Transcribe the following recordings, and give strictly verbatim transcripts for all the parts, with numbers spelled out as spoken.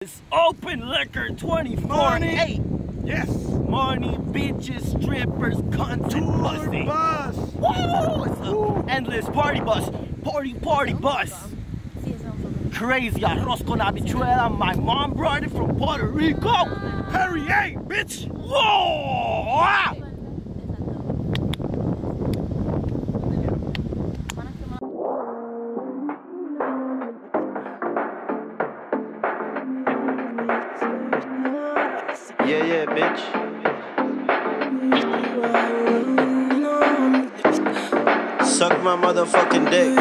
It's open liquor twenty-four eight. Yes. Money, bitches, strippers, content pussy. Bus. Woo! It's an endless party bus. Party, party bus. Crazy arroz con habichuela. My mom brought it from Puerto Rico. Perrier, bitch. Whoa! Ah! Yeah, yeah, bitch. Suck my motherfucking dick,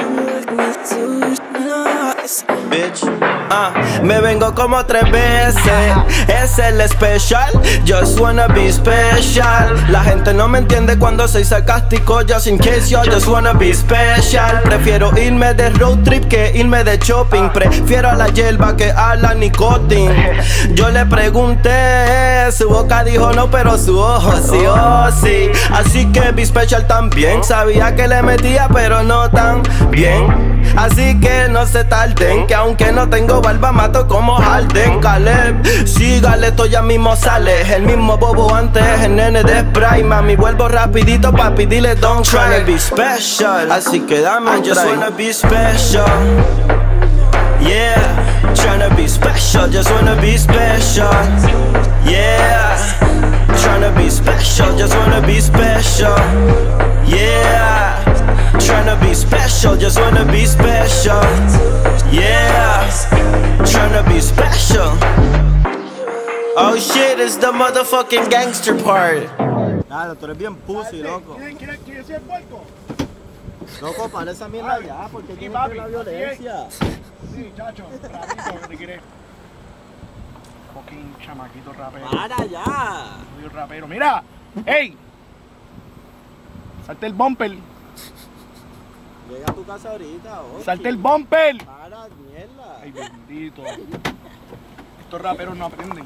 bitch. Ah, me vengo como tres veces. Es el special. Just wanna be special. La gente no me entiende cuando soy sarcástico. Just in case yo just wanna be special. Prefiero irme de road trip que irme de shopping. Prefiero a la hierba que a la nicotine. Yo le pregunté, su boca dijo no, pero su ojo sí, oh sí. Así que be special también. Sabía que le metía, pero no tan bien. Así que no se tarden, que aunque no tengo barba mato como Harden. Caleb, sígale, esto ya mismo sale. El mismo bobo antes, el nene de spray. Mami, vuelvo rapidito papi, dile don't try. Tryna be special, así que dame un I just wanna be special. Yeah, tryna be special, just wanna be special. Yeah, tryna be special, just wanna be special. Yeah, tryna be special, just wanna be special. Yeah, tryna be special. Oh shit, it's the motherfucking gangster part. Claro, tú eres bien pussy, loco. ¿Quién quiere quiere ser puerco? Loco, para esa mierda ya, porque tienes papi, la violencia. Sí, chacho, rapito, que te quiere. Fucking chamaquito rapero. Para ya. Soy un rapero. Mira, ey. Salte el bumper. Llega a tu casa ahorita, oye. Salte el bumper. Para, mierda. Ay, bendito. Estos raperos no aprenden.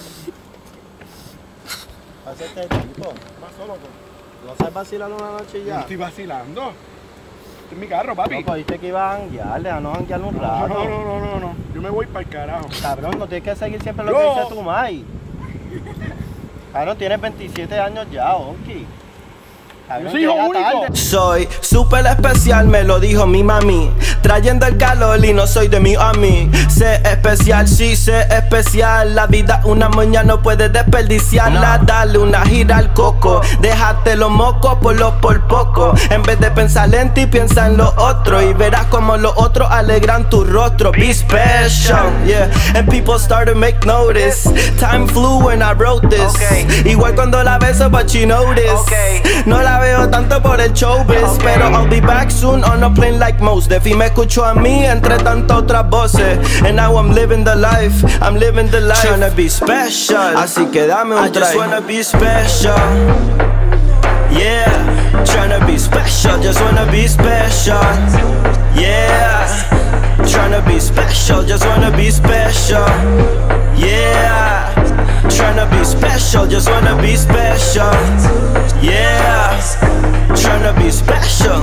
Hace este tipo. Vas solo, loco. No sabes vacilar una noche Yo ya. estoy vacilando. Este es mi carro, papi. Loco, dijiste que iba a janguear, déjanos janguear un rato. No, no, no, no, no, no. Yo me voy para el carajo. Cabrón, no tienes que seguir siempre lo Yo. que dice tu mai. Cabrón, tienes veintisiete años ya, Onky. Yo soy hijo único. Soy súper especial, me lo dijo mi mami. Trayendo el calor y no soy de mi a mí. Sé especial, sí, sé especial. La vida una moña no puedes desperdiciarla. Dale una gira al coco. Déjate los mocos por los por poco. En vez de pensar en ti, piensa en lo otro. Y verás como los otros alegran tu rostro. Be special, yeah. And people start to make notice. Time flew when I wrote this. Igual cuando la beso, but you notice. No la veo tanto por el showbiz, okay. Pero I'll be back soon on a plane like most. Defi me escucho a mí entre tantas otras voces. And now I'm living the life, I'm living the life. Tryna be special, así que dame un I just wanna be special. Yeah, tryna be special, just wanna be special. Yeah, tryna be special, just wanna be special. Yeah, tryna be special, just wanna be special. Yeah, tryna be special.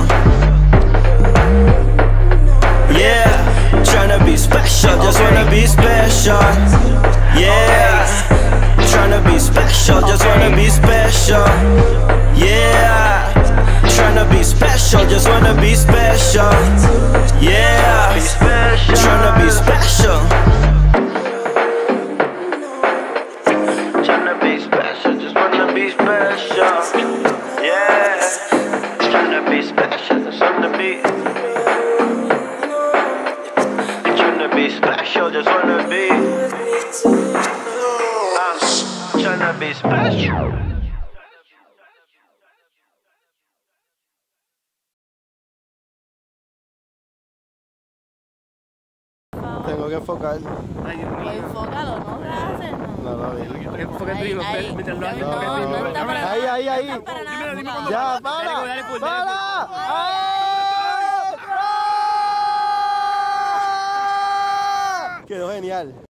Yeah, tryna be special, just wanna be special. Yeah, tryna be special, just wanna be special. Yeah, tryna be special, just wanna be special. Yeah, tryna be special. Tryna be special, just wanna be special. Yeah, tryna be special, just wanna be. Tryna be special, just wanna be. Uh, tryna be special. Tengo que enfocar. Ay, Dios Pues mío. enfócalo, no gracias. No, no, bien. Enfoca en Ahí, ritmo, ahí. mientras lo haces, No, enfoca en ritmo. no está para Ahí, nada, ahí, ahí. no está para nada Dime, dime enfocado. Ya, Dale, para. dale, pues, dale, Para. pues. ¡Ah! Quedó genial.